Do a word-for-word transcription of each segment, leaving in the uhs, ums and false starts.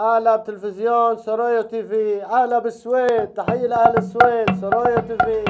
اهلا بتلفزيون سرايا تي في، اهلا بالسويد، تحيه لاهل السويد سرايا تي في.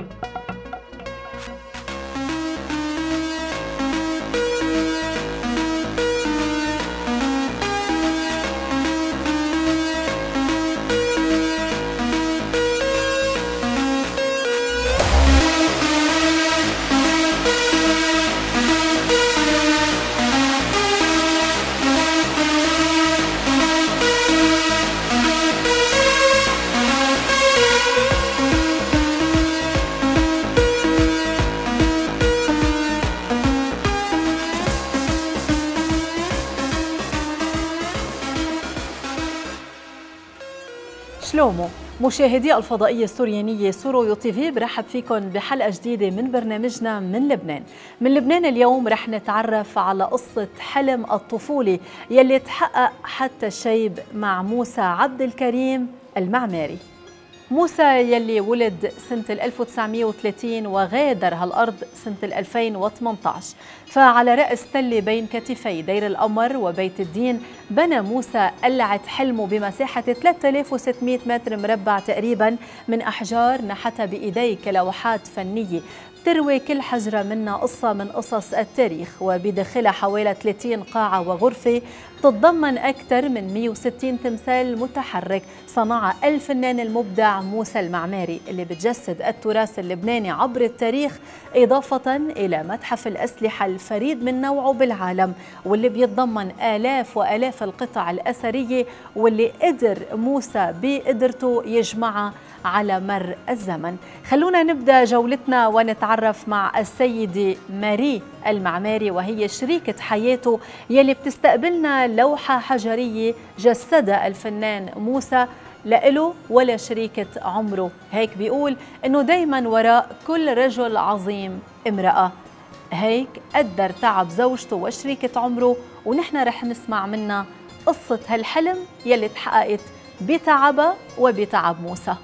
شلومو مشاهدي الفضائية السوريانية سوريا تي في، برحب فيكم بحلقة جديدة من برنامجنا من لبنان. من لبنان اليوم رح نتعرف على قصة حلم الطفولة يلي تحقق حتى الشيب مع موسى عبد الكريم المعماري. موسى يلي ولد سنة ألف وتسعمئة وثلاثين وغادر هالأرض سنة ألفين وثمانية عشر، فعلى رأس تلة بين كتفي دير القمر وبيت الدين بنى موسى قلعة حلمه بمساحة ثلاثة آلاف وستمئة متر مربع تقريبا من أحجار نحتها بإيديه كلوحات فنية تروي كل حجرة منها قصة من قصص التاريخ، وبداخلها حوالي ثلاثين قاعة وغرفة تتضمن أكثر من مئة وستين تمثال متحرك صنعها الفنان المبدع موسى المعماري اللي بتجسد التراث اللبناني عبر التاريخ، إضافة إلى متحف الأسلحة الفريد من نوعه بالعالم واللي بيتضمن آلاف وآلاف القطع الأثرية واللي قدر موسى بقدرته يجمعها على مر الزمن. خلونا نبدأ جولتنا ونتعرف مع السيدة ماري المعماري، وهي شريكة حياته يلي بتستقبلنا لوحة حجرية جسدها الفنان موسى لإله ولا شريكة عمره. هيك بيقول إنه دايما وراء كل رجل عظيم امرأة، هيك قدر تعب زوجته وشريكة عمره، ونحن رح نسمع منها قصة هالحلم يلي تحققت بتعبها وبتعب موسى.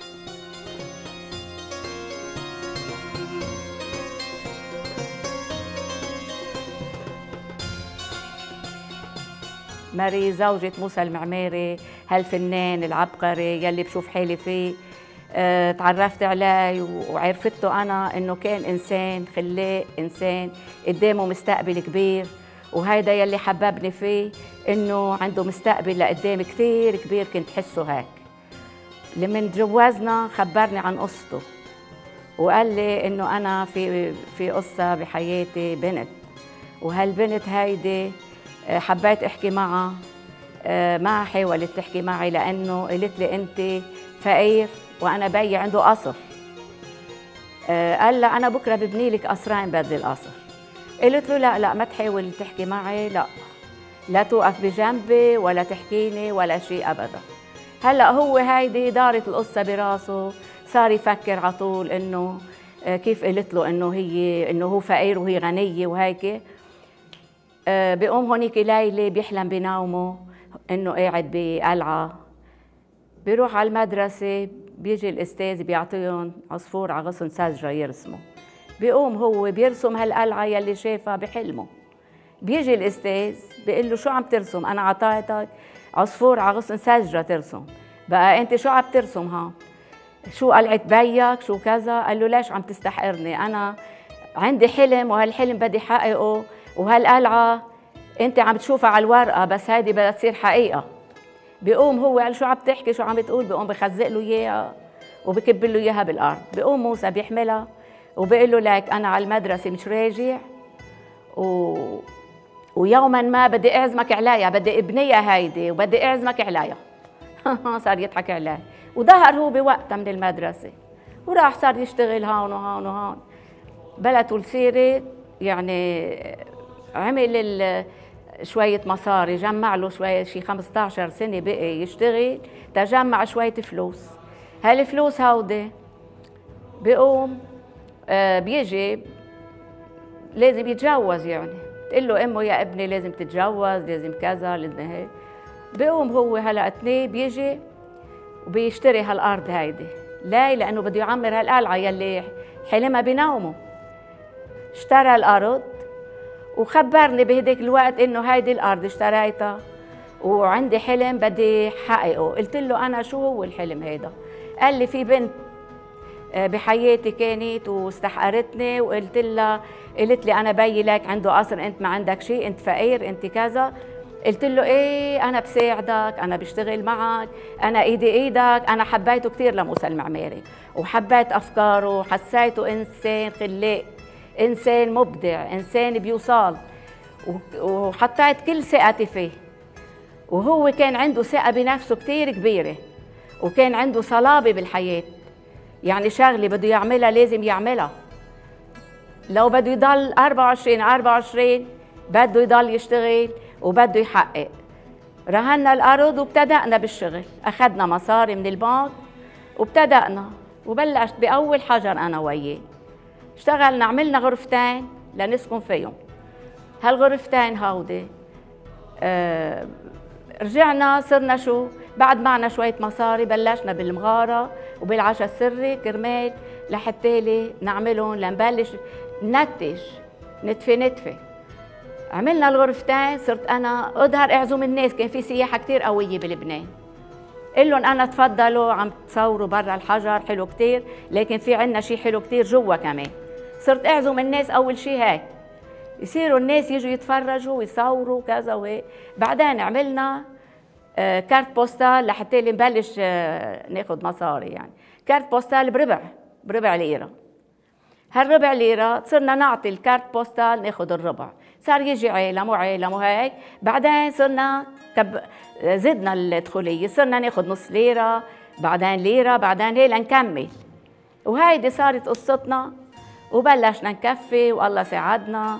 ماري زوجة موسى المعماري، هالفنان العبقري يلي بشوف حالي فيه. أه تعرفت عليه وعرفته أنا إنه كان إنسان خلاق، إنسان قدامه مستقبل كبير، وهيدا يلي حببني فيه إنه عنده مستقبل لقدام كتير كبير. كنت حسه هيك. لمن تجوزنا خبرني عن قصته وقال لي إنه أنا في في قصة بحياتي بنت، وهالبنت هيدي حبيت احكي معها. ما حاولت تحكي معي لانه قالت لي انت فقير وانا بي عنده قصر. قال لها انا بكره ببني لك قصرين بدل القصر. قلت له لا لا ما تحاول تحكي معي، لا لا توقف بجنبي ولا تحكيني ولا شيء ابدا. هلا هو هيدي دارت القصه براسه، صار يفكر على طول انه كيف قلت له انه هي انه هو فقير وهي غنيه وهيك. بيقوم هونيك ليلة بيحلم بنومه إنه قاعد بقلعة، بيروح على المدرسة، بيجي الأستاذ بيعطيهم عصفور على غصن سجرة يرسمه. بيقوم هو بيرسم هالقلعة يلي شافها بحلمه. بيجي الأستاذ بيقول له شو عم ترسم؟ أنا عطيتك عصفور على غصن سجرة ترسم، بقى أنت شو عم ترسم ها؟ شو قلعة بيك؟ شو كذا؟ قال له ليش عم تستحقرني؟ أنا عندي حلم وهالحلم بدي حققه، وهالقلعة انت عم تشوفها على الورقة بس هيدي بدها تصير حقيقة. بيقوم هو قال شو عم تحكي شو عم بتقول؟ بيقوم بخزق له اياها وبكب له اياها بالارض. بيقوم موسى بيحملها وبيقول له لك انا على المدرسة مش راجع، و... ويوما ما بدي اعزمك عليها، بدي ابنيها هيدي وبدي اعزمك عليها. صار يضحك عليه وظهر هو بوقتها من المدرسة وراح صار يشتغل هون وهون وهون. بلته السيرة يعني عمل شوية مصاري، جمع له شوية شي خمسة عشر سنة بقي يشتغل تجمع شوية فلوس. هالفلوس هودي بيقوم آه بيجي لازم يتجوز، يعني تقول له امه يا ابني لازم تتجوز لازم كذا لازم هيك. بيقوم هو هلا اثنين بيجي وبيشتري هالارض هيدي. ليه؟ لانه بده يعمر هالقلعة يلي حلمها بنومه. اشترى الارض وخبرني بهديك الوقت انه هيدي الارض اشتريتها وعندي حلم بدي حققه. قلت له أنا شو هو الحلم هيدا؟ قال لي في بنت بحياتي كانت واستحقرتني، وقلت لها قلت لي أنا بيي لك عنده قصر، أنت ما عندك شيء، أنت فقير، أنت كذا. قلت له إيه أنا بساعدك، أنا بشتغل معك، أنا إيدي إيدك. أنا حبيته كثير لموسى المعماري، وحبيت أفكاره، حسيته إنسان خلاق، إنسان مبدع، إنسان بيوصل، وحطيت كل ثقتي فيه. وهو كان عنده ثقة بنفسه كثير كبيرة، وكان عنده صلابة بالحياة. يعني شغلة بده يعملها لازم يعملها، لو بده يضل أربعة وعشرين أربعة وعشرين بده يضل يشتغل وبده يحقق. رهنا الأرض وابتدأنا بالشغل، أخذنا مصاري من البنك وابتدأنا، وبلشت بأول حجر أنا وياه. اشتغلنا، عملنا غرفتين لنسكن فيهم. هالغرفتين هودي آه رجعنا صرنا شو بعد معنا شوية مصاري، بلشنا بالمغارة وبالعشاء السري كرمال لحتى نعملهم لنبلش ننتج نتفة نتفة. عملنا الغرفتين، صرت أنا أظهر أعزم الناس، كان في سياحة كتير قوية بلبنان. قل لهم أنا تفضلوا عم تصوروا برا الحجر حلو كتير، لكن في عنا شيء حلو كتير جوا كمان. صرت أعزم الناس أول شيء هيك، يصيروا الناس يجوا يتفرجوا ويصوروا كذا وهيك. بعدين عملنا آه كارت بوستال لحتى نبلش آه ناخذ مصاري، يعني كارت بوستال بربع بربع ليرة. هالربع ليرة صرنا نعطي الكارت بوستال ناخذ الربع، صار يجي عالم وعالم وهيك. بعدين صرنا كب... زدنا الدخولية، صرنا ناخذ نص ليرة، بعدين ليرة، بعدين هي لنكمل. وهيدي صارت قصتنا، وبلشنا نكفي والله ساعدنا.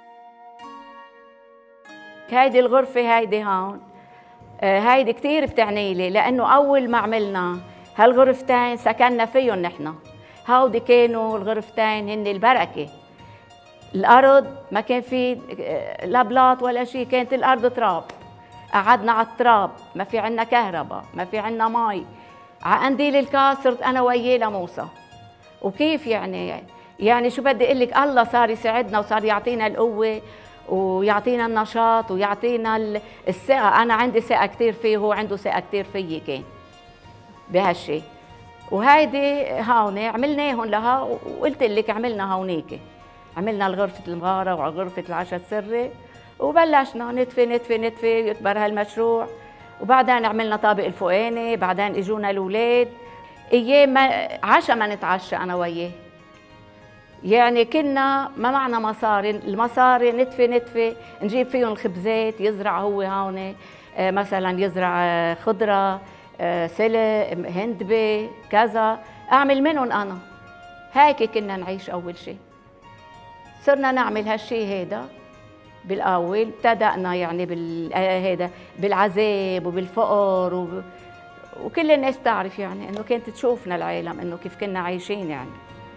هيدي الغرفة هيدي هون هيدي كتير بتعني لي، لأنه أول ما عملنا هالغرفتين سكننا فيهم نحن. هودي كانوا الغرفتين هن البركة. الأرض ما كان في لا بلاط ولا شيء، كانت الأرض تراب. قعدنا على التراب، ما في عنا كهرباء، ما في عنا مي. على قنديل الكاس صرت أنا وياه لموسى. وكيف يعني يعني شو بدي أقول لك، الله صار يساعدنا وصار يعطينا القوة ويعطينا النشاط ويعطينا الثقة. أنا عندي ثقة كتير فيه وهو عنده ثقة كتير فيي كان بهالشي. وهيدي هون عملناهم لها، وقلت لك عملنا هونيك، عملنا الغرفة المغارة وغرفة العشاء السري، وبلشنا نتفة نتفة نتفة يكبر هالمشروع. وبعدين عملنا طابق الفوقاني، بعدين اجونا الاولاد ايام عشاء ما نتعشى انا وياه. يعني كنا ما معنا مصاري، المصاري نتفة نتفة نجيب فيهم الخبزات، يزرع هو هون مثلا يزرع خضرة سلق هندبة كذا، اعمل منهم انا. هيك كنا نعيش اول شيء. صرنا نعمل هالشيء هيدا بالاول، ابتدأنا يعني بال هيدا بالعذاب وبالفقر وب... وكل الناس تعرف يعني انه كانت تشوفنا العالم انه كيف كنا عايشين. يعني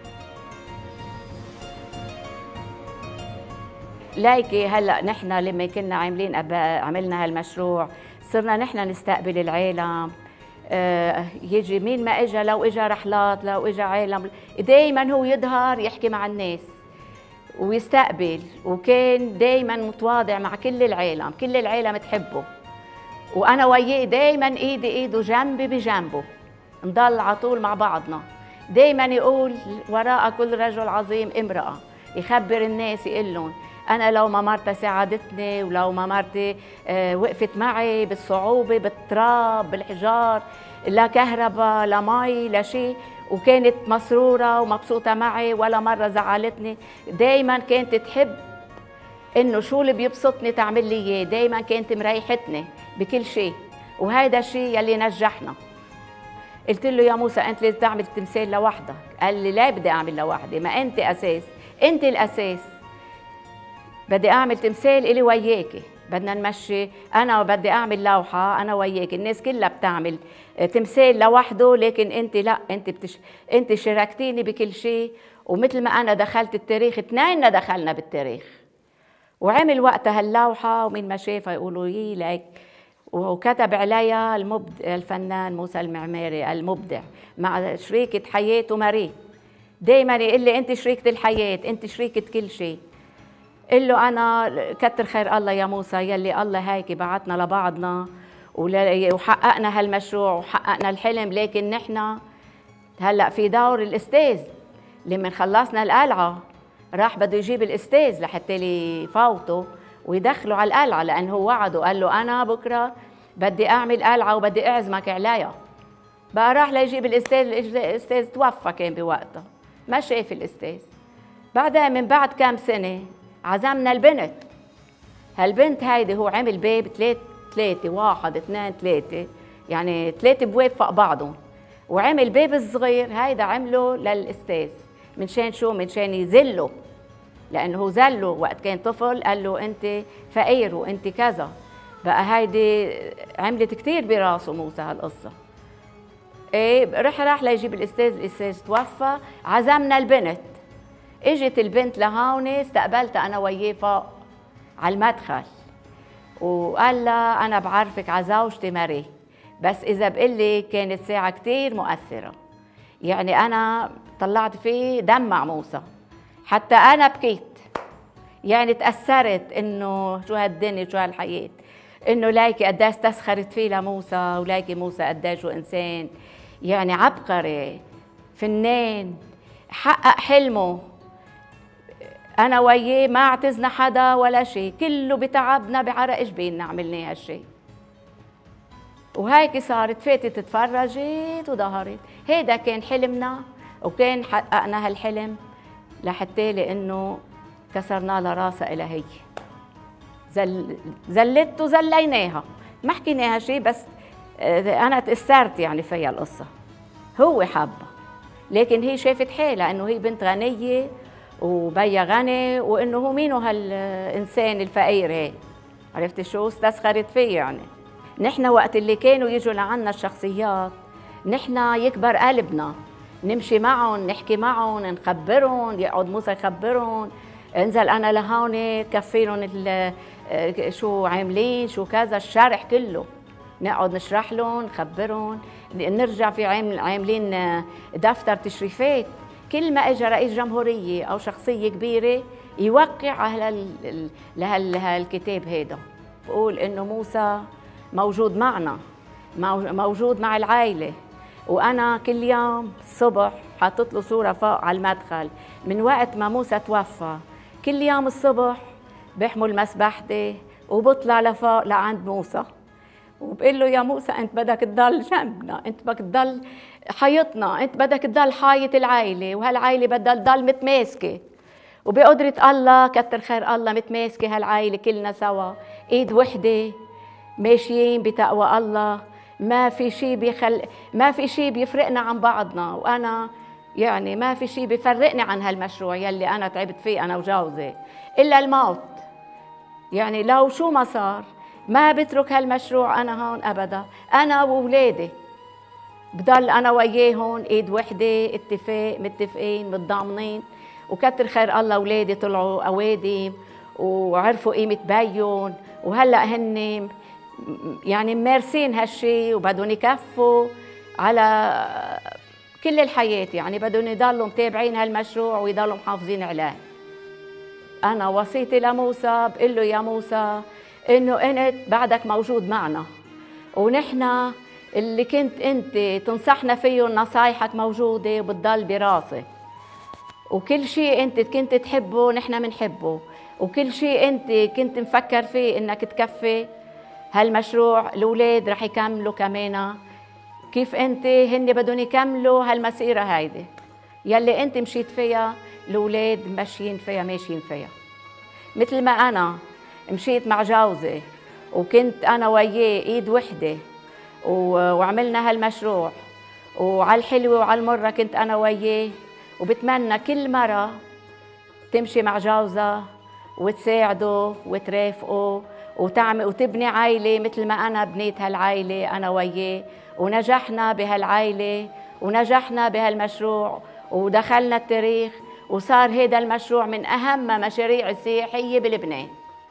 لايكي هلا نحن لما كنا عاملين عملنا هالمشروع صرنا نحن نستقبل العالم. آه يجي مين ما اجى، لو اجى رحلات لو اجى عالم، دائما هو يظهر يحكي مع الناس ويستقبل، وكان دائما متواضع مع كل العالم، كل العالم تحبه. وانا وياه دائما ايدي ايده جنبي بجنبه، نضل على طول مع بعضنا. دائما يقول وراء كل رجل عظيم امرأة، يخبر الناس يقول لهم أنا لو ما مرتي ساعدتني، ولو ما مرتي آه وقفت معي بالصعوبة بالتراب بالحجار، لا كهرباء لا مي لا شيء، وكانت مسرورة ومبسوطة معي ولا مرة زعلتني. دايما كانت تحب إنه شو اللي بيبسطني تعمل لي إياه، دايما كانت مريحتني بكل شيء، وهذا الشيء يلي نجحنا. قلت له يا موسى أنت لازم تعمل تمثال لوحدك. قال لي لا بدي أعمل لوحدي، ما أنت أساس، أنت الأساس. بدي أعمل تمثال إلي وياكي، بدنا نمشي، أنا بدي أعمل لوحة أنا وياكي. الناس كلها بتعمل تمثال لوحده، لكن أنت لا، أنت بتش... أنت شاركتيني بكل شيء. ومثل ما أنا دخلت التاريخ، اثنيننا دخلنا بالتاريخ. وعمل وقتها اللوحة، ومن ما شافها يقولوا يي لك، وكتب عليها المبدع الفنان موسى المعماري المبدع مع شريكة حياته ماري. دايما يقول لي أنت شريكة الحياة، أنت شريكة كل شيء. قل له أنا كتر خير الله يا موسى يلي الله هيك بعتنا لبعضنا وحققنا هالمشروع وحققنا الحلم، لكن نحن هلأ في دور الأستاذ لما خلصنا القلعة راح بده يجيب الأستاذ لحتى يفوته ويدخله على القلعة، لأنه وعده قال له أنا بكرة بدي أعمل قلعة وبدي أعزمك عليها. بقى راح ليجيب الأستاذ، الأستاذ توفى كان بوقتها، ما شاف الأستاذ. بعدها من بعد كام سنة عزمنا البنت. هالبنت هيدي هو عمل باب ثلاث ثلاثة واحد اثنين ثلاثة، يعني ثلاثة بواب فوق بعضهم، وعمل باب الصغير هيدا عمله للأستاذ. من شان شو؟ من شان يذله، لأنه هو ذله وقت كان طفل، قال له أنت فقير وأنت كذا. بقى هيدي عملت كتير براسه موسى هالقصة. ايه رح راح ليجيب الأستاذ، الأستاذ توفى، عزمنا البنت. اجت البنت لهون، استقبلتها أنا وياه فوق على المدخل، وقال لها أنا بعرفك على زوجتي ماري، بس إذا بقلي كانت ساعة كتير مؤثرة، يعني أنا طلعت فيه دمع موسى، حتى أنا بكيت، يعني تأثرت إنه شو هالدنيا شو هالحياة، إنه لايكي قديش تسخرت فيه لموسى، ولايكي موسى قديش هو إنسان يعني عبقري فنان حقق حلمه. أنا وياه ما اعتزنا حدا ولا شيء، كله بتعبنا بعرق جبيننا عملنا هالشيء. وهيك صارت فاتت تفرجت وظهرت. هيدا كان حلمنا، وكان حققنا هالحلم لحتى لأنه كسرنا لها راسها إلى هي. زل زلت وزليناها، ما حكيناها شيء، بس أنا تأثرت يعني فيها القصة. هو حبها، لكن هي شافت حالها إنه هي بنت غنية وبيا غني، وإنه هو مينو هالإنسان الفقير هيك، عرفتي شو؟ استسخرت فيه يعني. نحن وقت اللي كانوا يجوا لعنا الشخصيات، نحن يكبر قلبنا، نمشي معهم، نحكي معهم، نخبرهم، يقعد موسى يخبرهم، انزل أنا لهون كفيلهم شو عاملين شو كذا، الشرح كله نقعد نشرح لهم نخبرهم. نرجع في عاملين دفتر تشريفات، كل ما اجى رئيس جمهورية أو شخصية كبيرة يوقع على لهالكتاب هيدا، بقول إنه موسى موجود معنا، موجود مع العائلة. وأنا كل يوم الصبح حاطط له صورة فوق على المدخل من وقت ما موسى توفى، كل يوم الصبح بحمل مسبحتي وبطلع لفوق لعند موسى وبقول له يا موسى أنت بدك تضل جنبنا، أنت بدك تضل حيطنا، أنت بدك تضل حايط العائلة، وهالعائلة بدها تضل متماسكة، وبقدرة الله كتر خير الله متماسكة هالعائلة كلنا سوا، إيد وحدة ماشيين بتقوى الله، ما في شيء بيخل ما في شيء بيفرقنا عن بعضنا. وأنا يعني ما في شيء بيفرقني عن هالمشروع يلي أنا تعبت فيه أنا وجوزي إلا الموت. يعني لو شو ما صار ما بترك هالمشروع أنا هون أبدا، أنا وولادي بضل أنا وياهم إيد وحدة، اتفاق، متفقين متضامنين. وكتر خير الله أولادي طلعوا أوادم وعرفوا قيمة بيهم، وهلأ هن يعني ممارسين هالشي وبدهم يكفوا على كل الحياة، يعني بدهم يضلوا متابعين هالمشروع ويضلوا محافظين عليه. أنا وصيتي لموسى بقول له يا موسى إنه أنت بعدك موجود معنا، ونحن اللي كنت أنت تنصحنا فيه نصايحك موجودة وبتضل براسي، وكل شيء أنت كنت تحبه نحن منحبه، وكل شيء أنت كنت مفكر فيه إنك تكفي هالمشروع الأولاد رح يكملوا كمان، كيف أنت هن بدهم يكملوا هالمسيرة هيدي يلي أنت مشيت فيها، الأولاد ماشيين فيها ماشيين فيها. مثل ما أنا مشيت مع جوزي وكنت أنا وياه إيد وحدة وعملنا هالمشروع، وعلى الحلوة وعلى المرة كنت أنا وياه، وبتمنى كل مرة تمشي مع جوزها وتساعده وترافقه وتعمل وتبني عائلة مثل ما أنا بنيت هالعائلة أنا وياه، ونجحنا بهالعائلة ونجحنا بهالمشروع ودخلنا التاريخ، وصار هذا المشروع من أهم مشاريع السياحية بلبنان.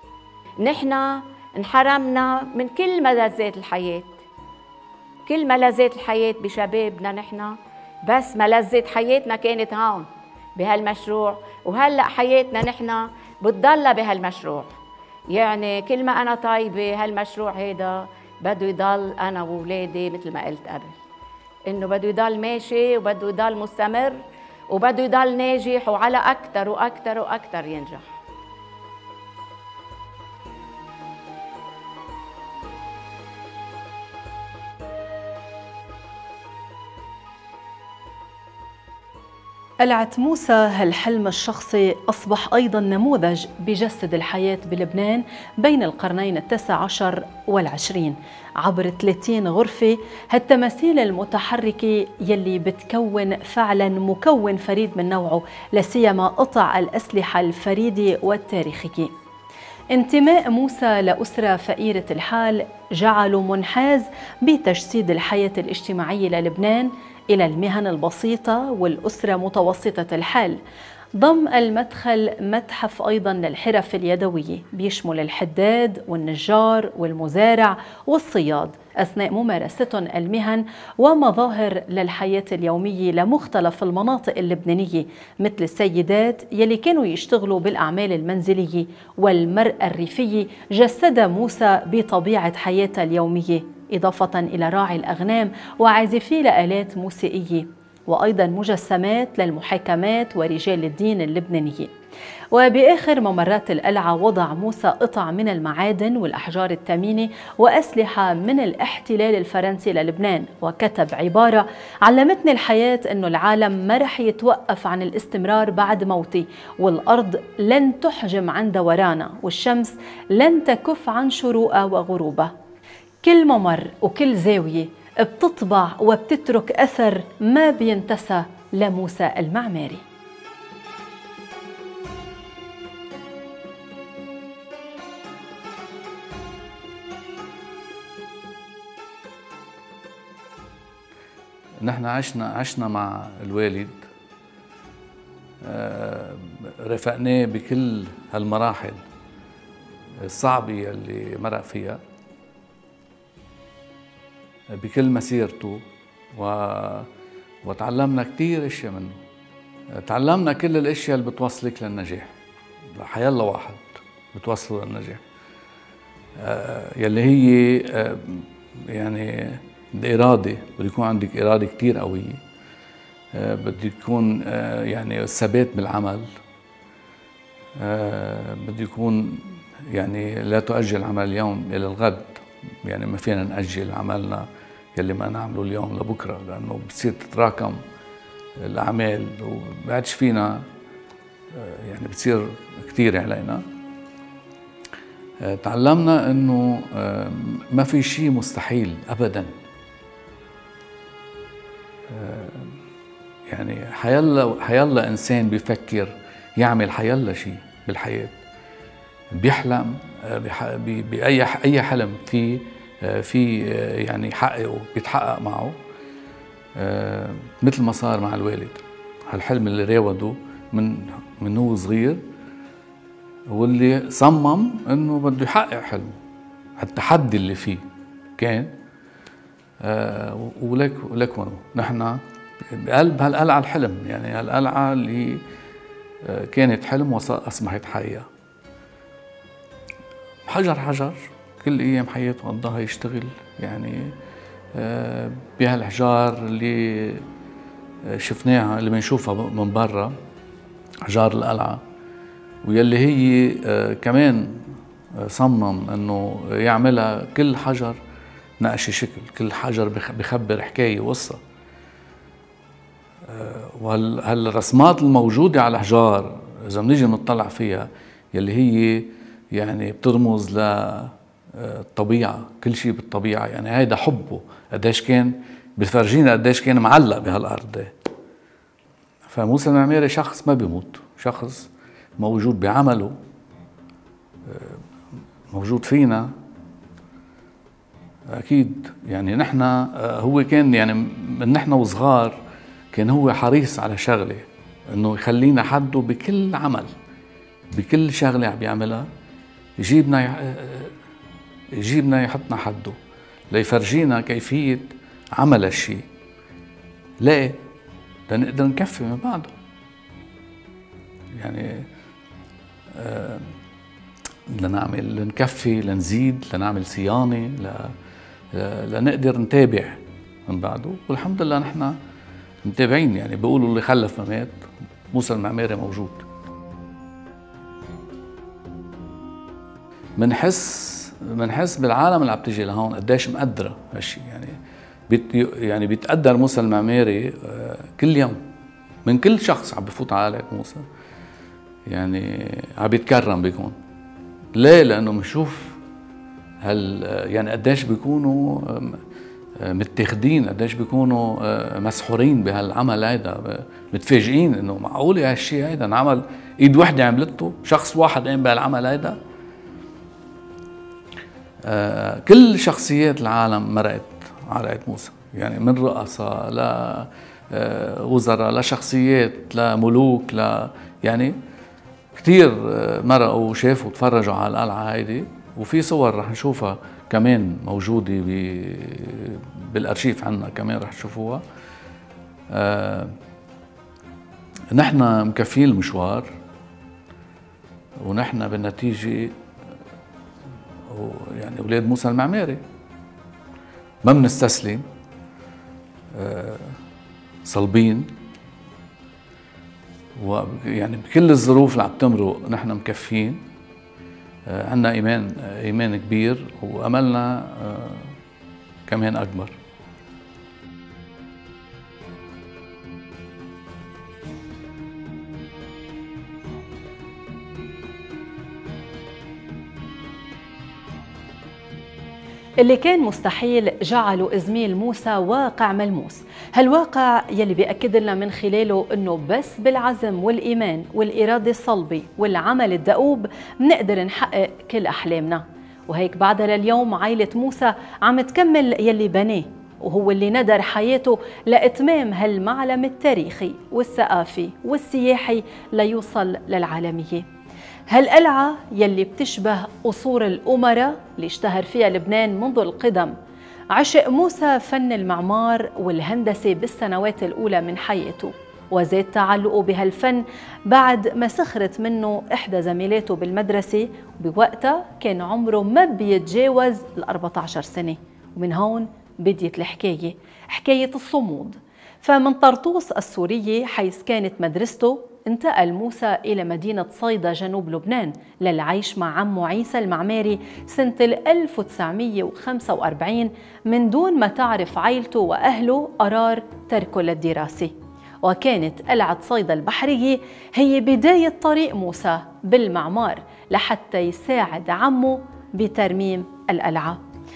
نحن انحرمنا من كل ملذات الحياة، كل ملذات الحياة بشبابنا نحن، بس ملذة حياتنا كانت هون بهالمشروع، وهلأ حياتنا نحن بتضلها بهالمشروع. يعني كل ما أنا طيبة هالمشروع هيدا بده يضل أنا وولادي مثل ما قلت قبل، إنه بده يضل ماشي وبده يضل مستمر وبده يضل ناجح وعلى أكتر وأكتر وأكتر ينجح. قلعة موسى هالحلم الشخصي أصبح أيضاً نموذج بجسد الحياة بلبنان بين القرنين التاسع عشر والعشرين عبر ثلاثين غرفة، هالتماثيل المتحركة يلي بتكون فعلاً مكون فريد من نوعه، لسيما قطع الأسلحة الفريدة والتاريخية. انتماء موسى لأسرة فقيرة الحال جعله منحاز بتجسيد الحياة الاجتماعية للبنان إلى المهن البسيطة والأسرة متوسطة الحال. ضم المدخل متحف أيضاً للحرف اليدوية بيشمل الحداد والنجار والمزارع والصياد أثناء ممارستهم المهن، ومظاهر للحياة اليومية لمختلف المناطق اللبنانية مثل السيدات يلي كانوا يشتغلوا بالأعمال المنزلية والمرأة الريفية جسد موسى بطبيعة حياتها اليومية، إضافة إلى راعي الأغنام وعازفي لآلات موسيقية، وأيضاً مجسمات للمحاكمات ورجال الدين اللبنانية. وبآخر ممرات القلعة وضع موسى قطع من المعادن والأحجار الثمينة وأسلحة من الاحتلال الفرنسي للبنان، وكتب عبارة: علمتني الحياة أنه العالم ما رح يتوقف عن الاستمرار بعد موتي، والأرض لن تحجم عن دورانا، والشمس لن تكف عن شروقها وغروبها. كل ممر وكل زاوية بتطبع وبتترك أثر ما بينتسى لموسى المعماري. نحن عشنا عشنا مع الوالد، رافقناه بكل هالمراحل الصعبة اللي مرق فيها بكل مسيرته، و... وتعلمنا كتير اشياء منه. تعلمنا كل الاشياء اللي بتوصلك للنجاح، حيالله واحد بتوصله للنجاح، يلي هي يعني الإرادة. بده يكون عندك إرادة كتير قوية، بده يكون يعني الثبات بالعمل، بده يكون يعني لا تؤجل عمل اليوم إلى الغد. يعني ما فينا نأجل عملنا يلي ما نعمله اليوم لبكرة، لأنه بتصير تتراكم الأعمال وبعدش فينا، يعني بتصير كتير علينا. تعلمنا إنه ما في شيء مستحيل أبداً. يعني حيالله حيالله إنسان بيفكر يعمل حيالله شيء بالحياة، بيحلم بأي أي حلم في في يعني يحققه بيتحقق معه، مثل ما صار مع الوالد. هالحلم اللي راوده من من هو صغير، واللي صمم انه بده يحقق حلمه، التحدي اللي فيه كان. ولك ولكن نحن بقلب هالقلعه الحلم، يعني هالقلعه اللي كانت حلم واصبحت حقيقه. حجر حجر كل ايام حياته قضاها يشتغل، يعني بهالحجار اللي شفناها اللي بنشوفها من برا، حجار القلعه، ويلي هي كمان صمم انه يعملها كل حجر نقش شكل، كل حجر بخبر حكايه وقصه. وهالرسمات الموجوده على الحجار اذا بنيجي نطلع فيها يلي هي يعني بترمز للطبيعه، كل شيء بالطبيعه. يعني هيدا حبه قديش كان بفرجينا، قديش كان معلق بهالارض. فموسى المعماري شخص ما بيموت، شخص موجود بعمله، موجود فينا اكيد. يعني نحن هو كان يعني من نحن وصغار كان هو حريص على شغله، انه يخلينا حده بكل عمل، بكل شغله عم بيعملها يجيبنا يجيبنا يحطنا حده ليفرجينا كيفيه عمل الشيء، ليه؟ لنقدر نكفي من بعده. يعني لنعمل لنكفي لنزيد لنعمل صيانة لنقدر نتابع من بعده. والحمد لله نحن متابعين، يعني بيقولوا اللي خلف ما مات، موسى المعماري موجود. منحس منحس بالعالم اللي عم تجي لهون قديش مقدرة هالشيء، يعني بيت يعني بيتقدر موسى المعماري كل يوم من كل شخص عم بفوت على عائلة موسى، يعني عم بيتكرم بيكون. ليه؟ لأنه بنشوف هل يعني قديش بيكونوا متاخدين، قديش بيكونوا مسحورين بهالعمل هيدا، متفاجئين انه معقول هالشيء هيدا انعمل، ايد وحده عملته، شخص واحد قام بهالعمل هيدا. كل شخصيات العالم مرقت على عائلة موسى، يعني من رؤساء لوزراء لشخصيات لملوك ل يعني كثير مرقوا وشافوا وتفرجوا على القلعة هيدي. وفي صور رح نشوفها كمان موجودة بالأرشيف عنا، كمان رح تشوفوها. آه نحن مكفين المشوار، ونحن بالنتيجة يعني أولاد موسى المعماري ما بنستسلم، آه صلبين، ويعني بكل الظروف اللي عم تمرق نحن مكفين. آه عنا إيمان آه إيمان كبير، وأملنا آه كمان أكبر. اللي كان مستحيل جعله إزميل موسى واقع ملموس، هالواقع يلي بيأكد لنا من خلاله أنه بس بالعزم والإيمان والإرادة الصلبة والعمل الدؤوب منقدر نحقق كل أحلامنا. وهيك بعدها لليوم عائلة موسى عم تكمل يلي بناه، وهو اللي ندر حياته لإتمام هالمعلم التاريخي والثقافي والسياحي ليوصل للعالمية. هالقلعة يلي بتشبه قصور الأمراء اللي اشتهر فيها لبنان منذ القدم. عشق موسى فن المعمار والهندسة بالسنوات الأولى من حياته، وزاد تعلقه بهالفن بعد ما سخرت منه إحدى زميلاته بالمدرسة، وبوقتها كان عمره ما بيتجاوز ال أربعة عشر سنة. ومن هون بديت الحكاية، حكاية الصمود. فمن طرطوس السورية حيث كانت مدرسته انتقل موسى إلى مدينة صيدا جنوب لبنان للعيش مع عمه عيسى المعماري سنة ألف وتسعمية وخمسة وأربعين من دون ما تعرف عائلته وأهله قرار تركه للدراسة. وكانت قلعة صيدا البحرية هي بداية طريق موسى بالمعمار لحتى يساعد عمه بترميم القلعة.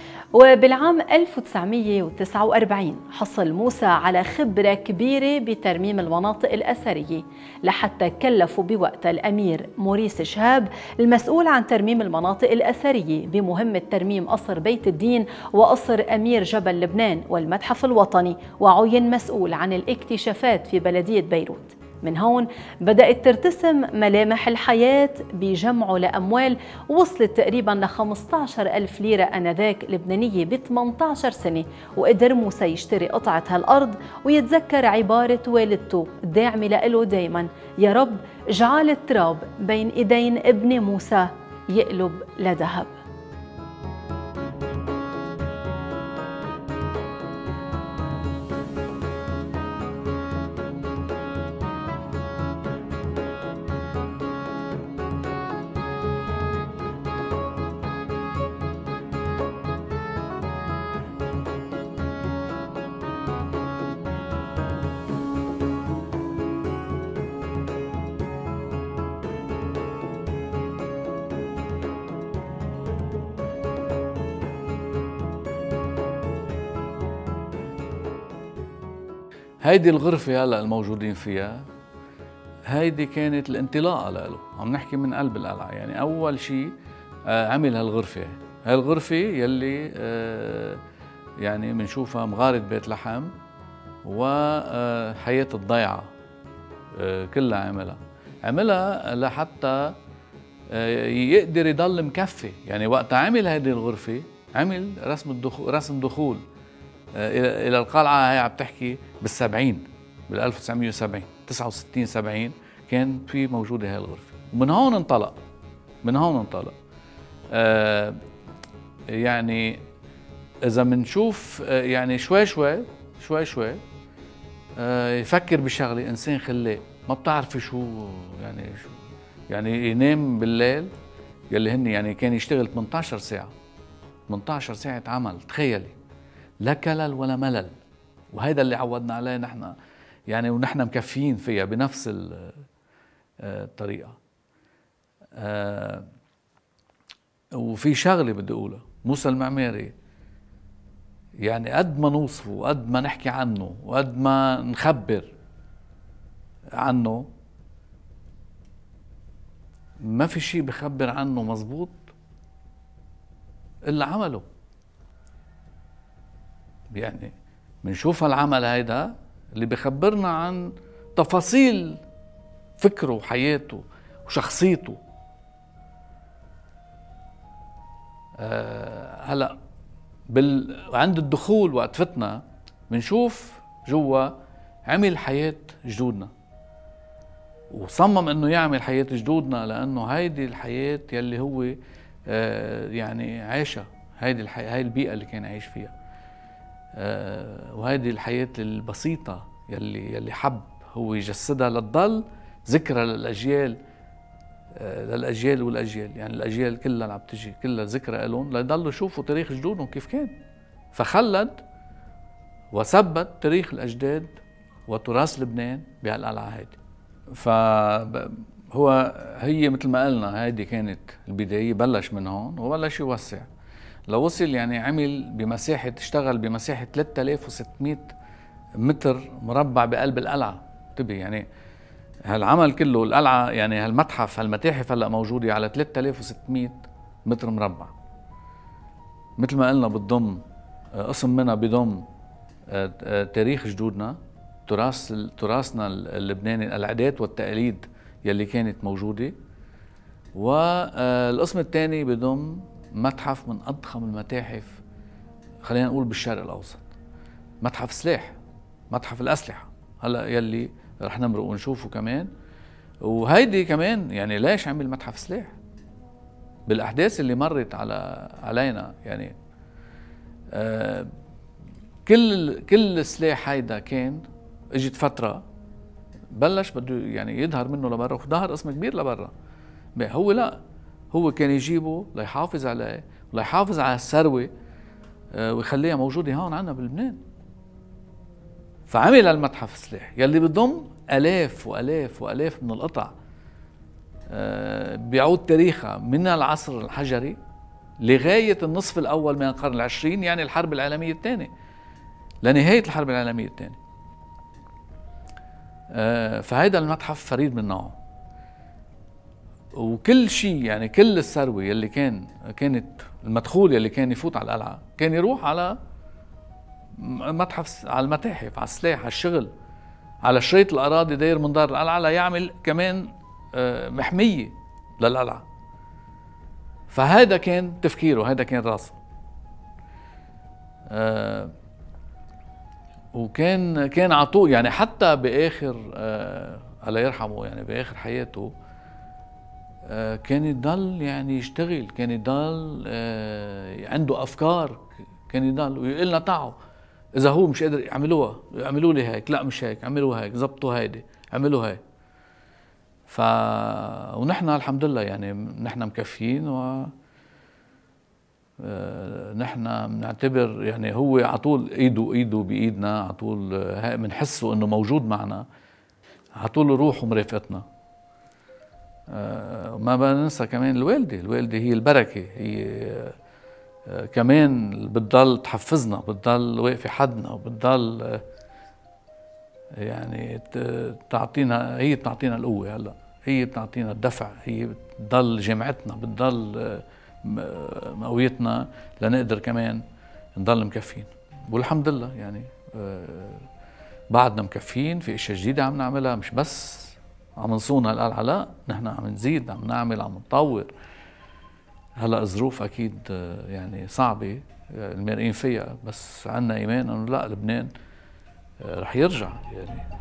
وبالعام ألف وتسعمية وتسعة وأربعين حصل موسى على خبرة كبيرة بترميم المناطق الأثرية، لحتى كلفوا بوقتها الأمير موريس شهاب المسؤول عن ترميم المناطق الأثرية بمهمة ترميم قصر بيت الدين وقصر أمير جبل لبنان والمتحف الوطني، وعين مسؤول عن الاكتشافات في بلدية بيروت. من هون بدأت ترتسم ملامح الحياة بجمعه لأموال وصلت تقريباً ل خمسة عشر ألف ليرة آنذاك لبنانية ب ثمانية عشر سنة. وقدر موسى يشتري قطعة هالأرض ويتذكر عبارة والدته الداعمة له دايماً: يا رب اجعل التراب بين إيدين ابن موسى يقلب لذهب. هيدي الغرفة هلا الموجودين فيها، هيدي كانت الانطلاقة له، عم نحكي من قلب القلعة. يعني أول شيء عمل هالغرفة، هالغرفة يلي يعني بنشوفها مغارة بيت لحم وحياة الضيعة كلها عملها، عملها لحتى يقدر يضل مكفي. يعني وقت عمل هيدي الغرفة عمل رسم الدخول رسم دخول إلى إلى القلعة. هي عم تحكي بالسبعين، بال ألف وتسعمية وسبعين، تسعة وستين سبعين كان في موجودة هاي الغرفة. ومن هون انطلق من هون انطلق. آه يعني إذا بنشوف آه يعني شوي شوي شوي شوي آه يفكر بشغلة، إنسان خلاق ما بتعرفي شو يعني شو يعني ينام بالليل يلي هن يعني كان يشتغل ثمانية عشر ساعة ثمانية عشر ساعة عمل، تخيلي لا كلل ولا ملل، وهيدا اللي عودنا عليه نحن يعني، ونحن مكفيين فيها بنفس الطريقة. آه وفي شغلة بدي أقولها، موسى المعماري يعني قد ما نوصفه وقد ما نحكي عنه وقد ما نخبر عنه ما في شيء بخبر عنه مزبوط إلا عمله. يعني بنشوف العمل هيدا اللي بخبرنا عن تفاصيل فكره وحياته وشخصيته. أه هلا بال... عند الدخول وقت فتنا بنشوف جوا عمل حياة جدودنا، وصمم انه يعمل حياة جدودنا لانه هيدي الحياة يلي هو آه يعني عايشها، هيدي الحياة، هاي البيئة اللي كان عايش فيها، آه وهيدي الحياة البسيطة يلي يلي حب هو يجسدها لتضل ذكرى للأجيال، آه للأجيال والأجيال، يعني الأجيال كلها اللي عم تجي كلها ذكرى لهم ليضلوا يشوفوا تاريخ جدودهم كيف كان. فخلد وثبت تاريخ الأجداد وتراث لبنان بهالقلعة هيدي. فهو هي مثل ما قلنا هيدي كانت البداية، بلش من هون وبلش يوسع لوصل يعني عمل بمساحة، اشتغل بمساحة ثلاثة آلاف وستمئة متر مربع بقلب القلعة. انتبه يعني هالعمل كله القلعة يعني هالمتحف هالمتاحف هلا موجودة على ثلاثة آلاف وستمئة متر مربع. مثل ما قلنا بتضم قسم منها بضم تاريخ جدودنا، تراث تراثنا اللبناني، العادات والتقاليد يلي كانت موجودة، والقسم الثاني بضم متحف من أضخم المتاحف خلينا نقول بالشرق الأوسط، متحف سلاح، متحف الأسلحة هلا يلي رح نمرق ونشوفه كمان. وهيدي كمان يعني ليش عمل متحف سلاح؟ بالأحداث اللي مرت على علينا يعني آه كل كل السلاح هيدا كان اجت فترة بلش بده يعني يظهر منه لبرا، وظهر قسم كبير لبرا. هو لا، هو كان يجيبه ليحافظ عليه وليحافظ على الثروة ويخليها موجودة هون عنا بلبنان. فعمل المتحف السلاح يلي بضم آلاف وآلاف وآلاف من القطع بيعود تاريخها من العصر الحجري لغاية النصف الأول من القرن العشرين، يعني الحرب العالمية الثانية، لنهاية الحرب العالمية الثانية. فهيدا المتحف فريد من نوعه، وكل شيء يعني كل الثروة يلي كان كانت المدخول يلي كان يفوت على القلعة كان يروح على متحف، على المتاحف، على السلاح، على الشغل، على شريط الأراضي داير من دار القلعة ليعمل كمان محمية للقلعة. فهذا كان تفكيره، هذا كان راسه. أه وكان كان عطوه يعني حتى باخر أه الله يرحمه يعني باخر حياته أه كان يضل يعني يشتغل، كان يضل أه عنده افكار، كان يضل ويقول لنا تعوا اذا هو مش قادر يعملوها يعملوا لي هيك، لا مش هيك، اعملوا هيك، زبطوا هيدي، اعملوا هيك. ف ونحن الحمد لله يعني نحن مكفيين، و نحن بنعتبر يعني هو على طول ايده ايده بايدنا، على طول بنحسه انه موجود معنا، على طول روحه مرافقتنا. ما بننسى كمان الوالده، الوالده هي البركه، هي كمان بتضل تحفزنا، بتضل واقفه حدنا، وبتضل يعني تعطينا، هي بتعطينا القوه، هلا هي بتعطينا الدفع، هي بتضل جامعتنا، بتضل مقويتنا لنقدر كمان نضل مكفين. والحمد لله يعني بعدنا مكفين، في اشياء جديده عم نعملها، مش بس عم نصون هالقلعه، لا نحن عم نزيد، عم نعمل، عم نطور. هلا الظروف اكيد يعني صعبه المرقين فيها، بس عنا ايمان انه لا لبنان رح يرجع يعني.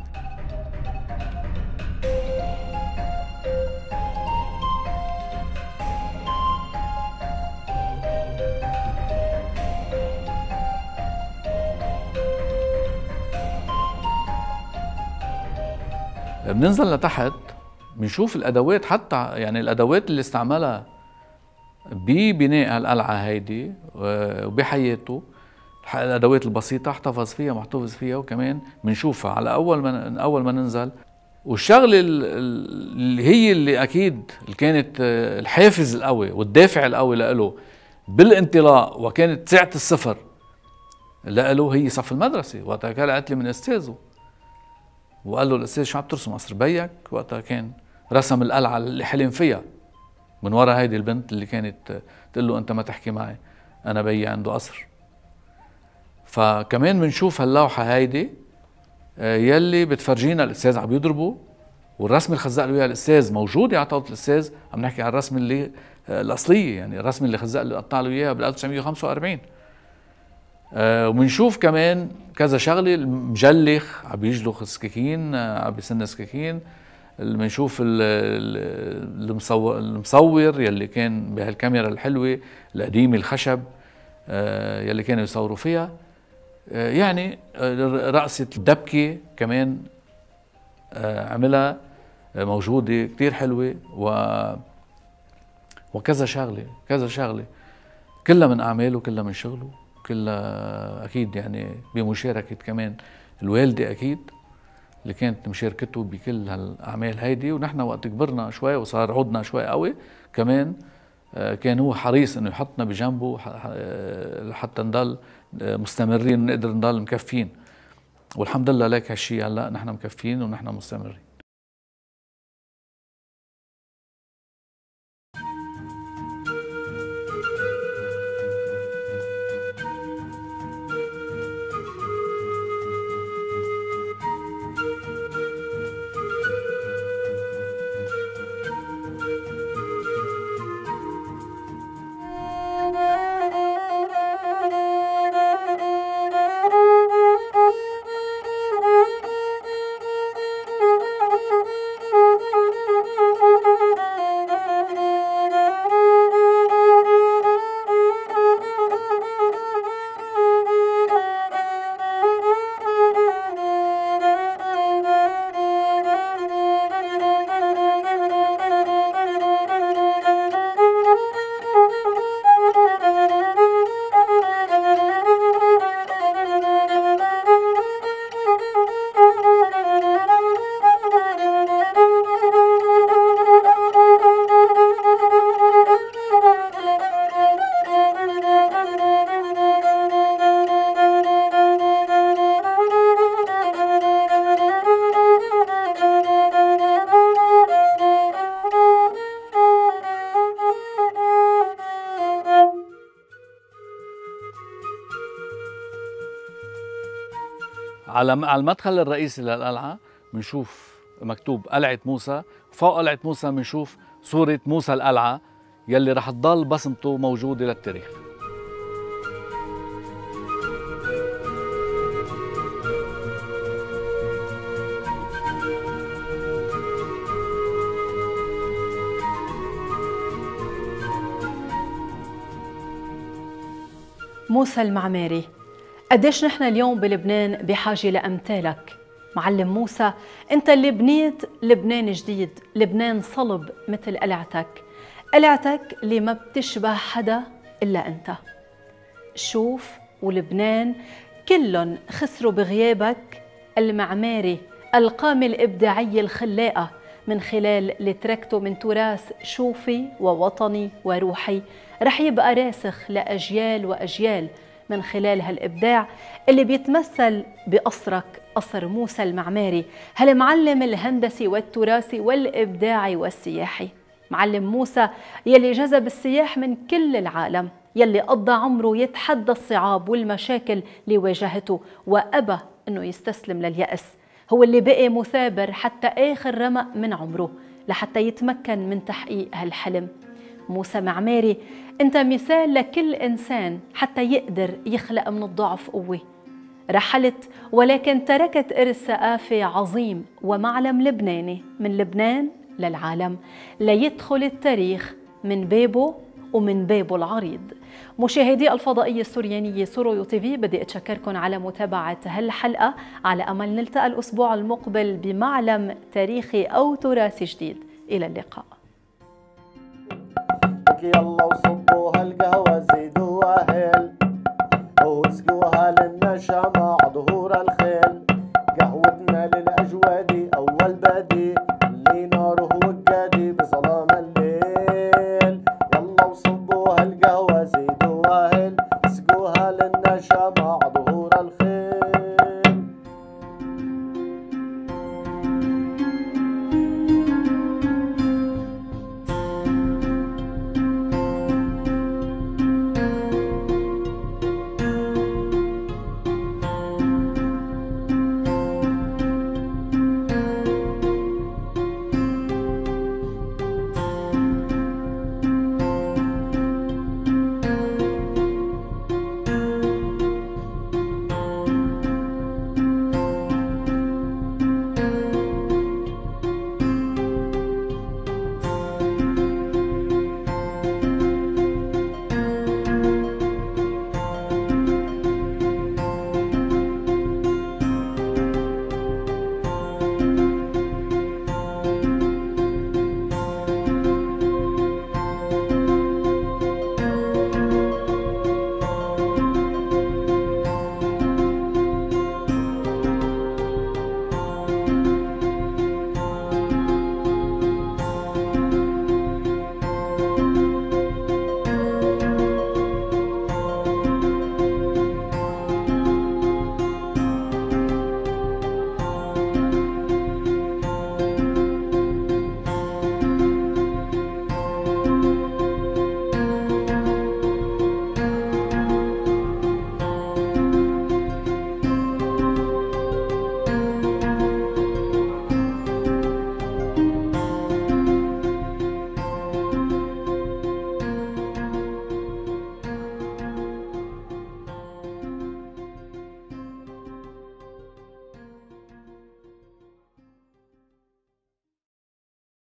بننزل لتحت بنشوف الادوات، حتى يعني الادوات اللي استعملها ببناء القلعه هيدي وبحياته، الادوات البسيطه احتفظ فيها محتفظ فيها، وكمان بنشوفها على اول ما اول ما ننزل. والشغله اللي هي اللي اكيد اللي كانت الحافز القوي والدافع القوي له بالانطلاق، وكانت ساعه الصفر له هي صف المدرسه. وقتها كان قالت لي من استاذه، وقال له الاستاذ شو عم ترسم قصر بيك؟ وقتها كان رسم القلعه اللي حلم فيها من وراء هيدي البنت اللي كانت تقول له انت ما تحكي معي، انا بيي عنده قصر. فكمان بنشوف هاللوحه هيدي يلي بتفرجينا الاستاذ عم يضربه، والرسم اللي خزق له اياه الاستاذ موجوده على طاوله الاستاذ. عم نحكي عن الرسم اللي الاصليه، يعني الرسم اللي خزق له قطع له اياها بال ألف وتسعمية وخمسة وأربعين. آه وبنشوف كمان كذا شغله، المجلخ عم يجلخ السكاكين، عم بيسن سكاكين. بنشوف المصور المصور يلي كان بهالكاميرا الحلوه القديمه الخشب آه يلي كانوا يصوروا فيها. آه يعني رقصه الدبكه كمان آه عملها آه موجوده كثير حلوه، و وكذا شغله كذا شغله كلها من اعماله، كلها من شغله، كلها اكيد يعني بمشاركه كمان الوالده اكيد اللي كانت مشاركته بكل هالاعمال هيدي. ونحن وقت كبرنا شوي وصار عودنا شوي قوي كمان كان هو حريص انه يحطنا بجنبه لحتى نضل مستمرين ونقدر نضل مكفين. والحمد لله لك هالشيء هلا نحن مكفين ونحن مستمرين. على على المدخل الرئيسي للقلعة بنشوف مكتوب قلعة موسى، وفوق قلعة موسى بنشوف صورة موسى القلعة يلي رح تضل بصمته موجودة للتاريخ. موسى المعماري، قديش نحن اليوم بلبنان بحاجة لأمثالك. معلم موسى، أنت اللي بنيت لبنان جديد، لبنان صلب مثل قلعتك، قلعتك اللي ما بتشبه حدا إلا أنت. شوف ولبنان كلهم خسروا بغيابك المعماري، القامة الإبداعية الخلاقة من خلال اللي تركته من تراث شوفي ووطني وروحي رح يبقى راسخ لأجيال وأجيال من خلال هالإبداع اللي بيتمثل بقصرك، قصر موسى المعماري، هالمعلم الهندسي والتراثي والإبداعي والسياحي. معلم موسى يلي جذب السياح من كل العالم، يلي قضى عمره يتحدى الصعاب والمشاكل اللي واجهته وأبى أنه يستسلم لليأس. هو اللي بقي مثابر حتى آخر رمق من عمره لحتى يتمكن من تحقيق هالحلم. موسى معماري، أنت مثال لكل إنسان حتى يقدر يخلق من الضعف قوة. رحلت ولكن تركت إرث ثقافي عظيم ومعلم لبناني من لبنان للعالم، ليدخل التاريخ من بابه ومن بابه العريض. مشاهدي الفضائية السوريانية سوريو تي في، بدي أتشكركم على متابعة هالحلقة، على أمل نلتقى الأسبوع المقبل بمعلم تاريخي أو تراثي جديد. إلى اللقاء. يلا وصبوا هالقهوة زيدوها هيل وسقوها للنشامة